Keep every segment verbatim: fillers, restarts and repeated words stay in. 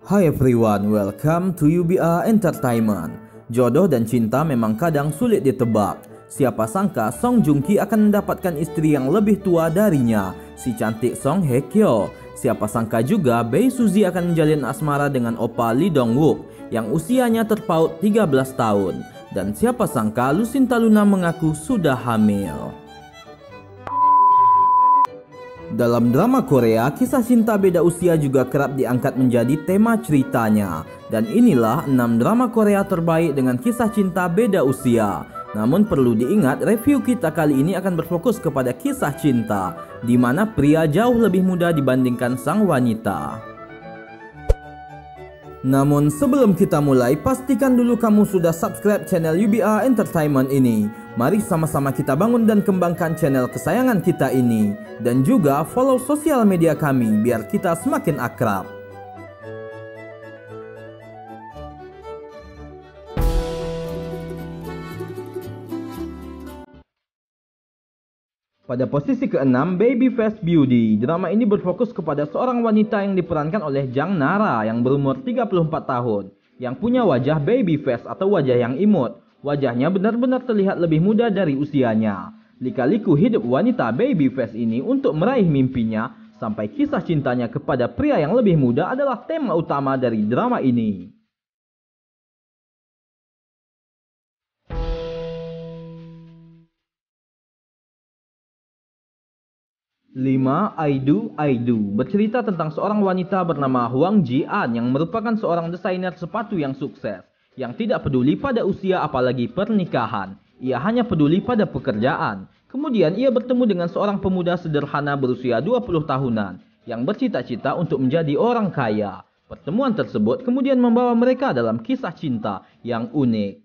Hi everyone, welcome to U B A Entertainment. Jodoh dan cinta memang kadang sulit ditebak. Siapa sangka Song Joong Ki akan mendapatkan istri yang lebih tua darinya, si cantik Song Hye Kyo. Siapa sangka juga Bae Suzy akan menjalin asmara dengan Oppa Lee Dong Wook yang usianya terpaut tiga belas tahun. Dan siapa sangka Lucinta Luna mengaku sudah hamil. Dalam drama Korea, kisah cinta beda usia juga kerap diangkat menjadi tema ceritanya. Dan inilah enam drama Korea terbaik dengan kisah cinta beda usia. Namun perlu diingat, review kita kali ini akan berfokus kepada kisah cinta, di mana pria jauh lebih muda dibandingkan sang wanita. Namun sebelum kita mulai, pastikan dulu kamu sudah subscribe channel U B A Entertainment ini. Mari sama-sama kita bangun dan kembangkan channel kesayangan kita ini. Dan juga follow sosial media kami biar kita semakin akrab. Pada posisi keenam, Babyface Beauty. Drama ini berfokus kepada seorang wanita yang diperankan oleh Jang Nara yang berumur tiga puluh empat tahun, yang punya wajah babyface atau wajah yang imut. Wajahnya benar-benar terlihat lebih muda dari usianya. Lika-liku hidup wanita babyface ini untuk meraih mimpinya sampai kisah cintanya kepada pria yang lebih muda adalah tema utama dari drama ini. lima. I Do, I Do bercerita tentang seorang wanita bernama Hwang Ji-an yang merupakan seorang desainer sepatu yang sukses, yang tidak peduli pada usia apalagi pernikahan. Ia hanya peduli pada pekerjaan. Kemudian ia bertemu dengan seorang pemuda sederhana berusia dua puluh tahunan yang bercita-cita untuk menjadi orang kaya. Pertemuan tersebut kemudian membawa mereka dalam kisah cinta yang unik.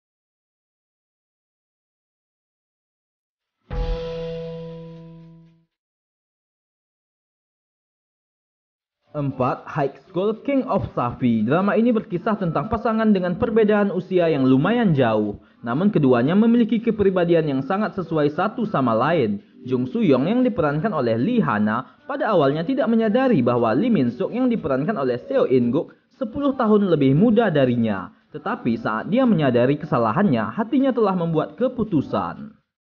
empat. High School King of Safi. Drama ini berkisah tentang pasangan dengan perbedaan usia yang lumayan jauh. Namun keduanya memiliki kepribadian yang sangat sesuai satu sama lain. Jung Soo Young yang diperankan oleh Lee Hana pada awalnya tidak menyadari bahwa Lee Min Suk yang diperankan oleh Seo In Guk sepuluh tahun lebih muda darinya. Tetapi saat dia menyadari kesalahannya, hatinya telah membuat keputusan.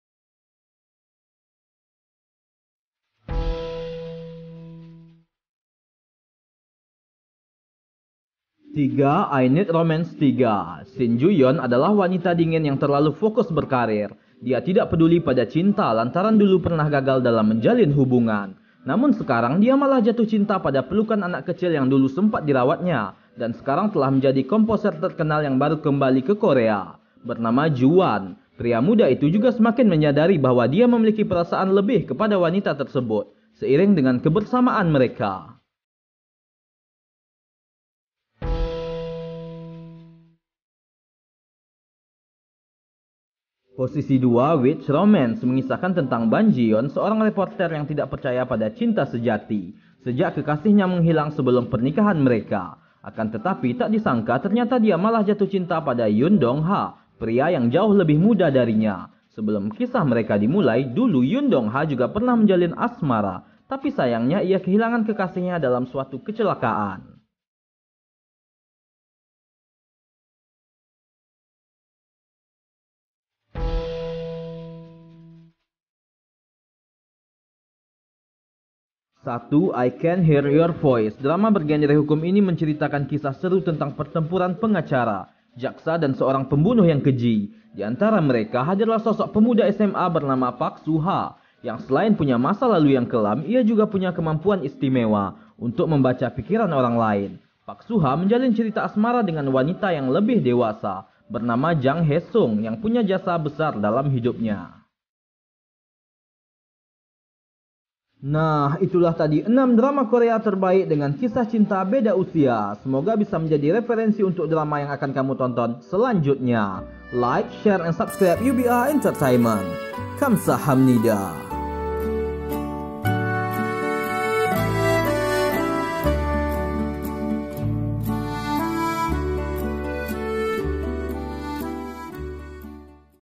tiga. I Need Romance tiga. Shin Ju Yeon adalah wanita dingin yang terlalu fokus berkarir. Dia tidak peduli pada cinta lantaran dulu pernah gagal dalam menjalin hubungan. Namun sekarang dia malah jatuh cinta pada pelukan anak kecil yang dulu sempat dirawatnya. Dan sekarang telah menjadi komposer terkenal yang baru kembali ke Korea, bernama Juan. Pria muda itu juga semakin menyadari bahwa dia memiliki perasaan lebih kepada wanita tersebut, seiring dengan kebersamaan mereka. Posisi dua, Witch Romance, mengisahkan tentang Ban Ji Yeon, seorang reporter yang tidak percaya pada cinta sejati sejak kekasihnya menghilang sebelum pernikahan mereka. Akan tetapi tak disangka ternyata dia malah jatuh cinta pada Yoon Dong Ha, pria yang jauh lebih muda darinya. Sebelum kisah mereka dimulai, dulu Yoon Dong Ha juga pernah menjalin asmara, tapi sayangnya ia kehilangan kekasihnya dalam suatu kecelakaan. satu. I Can Hear Your Voice. Drama bergenre hukum ini menceritakan kisah seru tentang pertempuran pengacara, jaksa dan seorang pembunuh yang keji. Di antara mereka hadirlah sosok pemuda S M A bernama Park Soo Ha, yang selain punya masa lalu yang kelam, ia juga punya kemampuan istimewa untuk membaca pikiran orang lain. Park Soo Ha menjalin cerita asmara dengan wanita yang lebih dewasa, bernama Jang Hae Sung, yang punya jasa besar dalam hidupnya. Nah, itulah tadi enam drama Korea terbaik dengan kisah cinta beda usia. Semoga bisa menjadi referensi untuk drama yang akan kamu tonton selanjutnya. Like, share, and subscribe U B A Entertainment. Kamsahamnida.